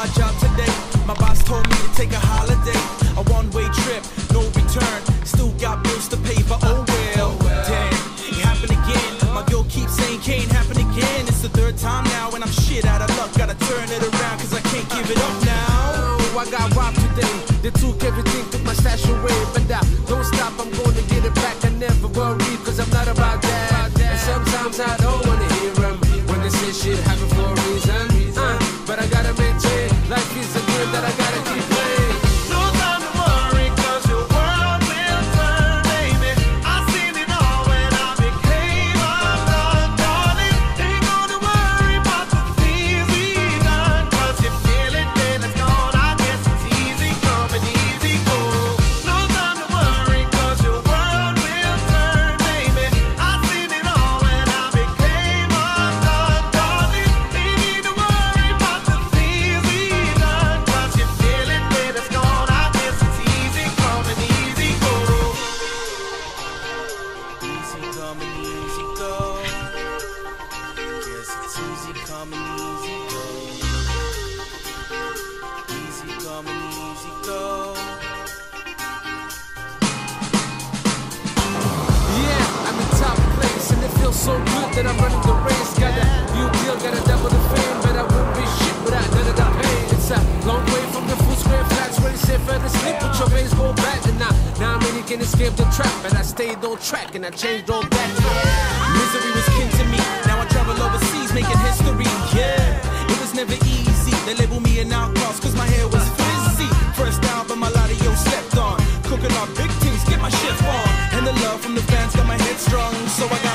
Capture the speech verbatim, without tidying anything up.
my job today. My boss told me to take a holiday, a one-way trip, no return. Still got bills to pay, but oh well. Damn, it happened again. My girl keeps saying can't happen again. It's the third time now, and I'm shit out of luck. Gotta turn it around, cause I can't give it up now. Oh, I got robbed today. They took everything, took my stash away. But I don't stop, I'm gonna get it back. I never worry, cause I'm not about that. And sometimes I don't wanna hear them when they say shit happen for a reason. Uh, but I gotta maintain, life is a game that I gotta keep playing. No time to worry, cause your world will turn, baby. I seen it all when I became undone, darling. Ain't gonna worry about the things we done, cause you feel it, then it's gone. I guess it's easy come and easy go. No time to worry, cause your world will turn, baby. I seen it all when I became undone, darling. Ain't need to worry about the things we done, cause you feel it, then it's gone. I guess it's easy come and easy go. Easy come and easy go. Guess it's easy come and easy go. Easy come and easy go. Yeah, I'm in top place, and it feels so good that I'm running the race. Got a new deal, got a double the fame, but I won't be shit without none of that pain. It's a long way from the full square flats where they say further sleep, but your veins go back. And now, now I'm really can escape the trap, and I stayed on track, and I changed all that. Misery was kin to me. Now I travel overseas making history. Yeah, it was never easy. They label me an outcast cause my hair was frizzy. First album a lot of yo slept on. Cooking on big things, get my shift on. And the love from the fans got my head strong. So I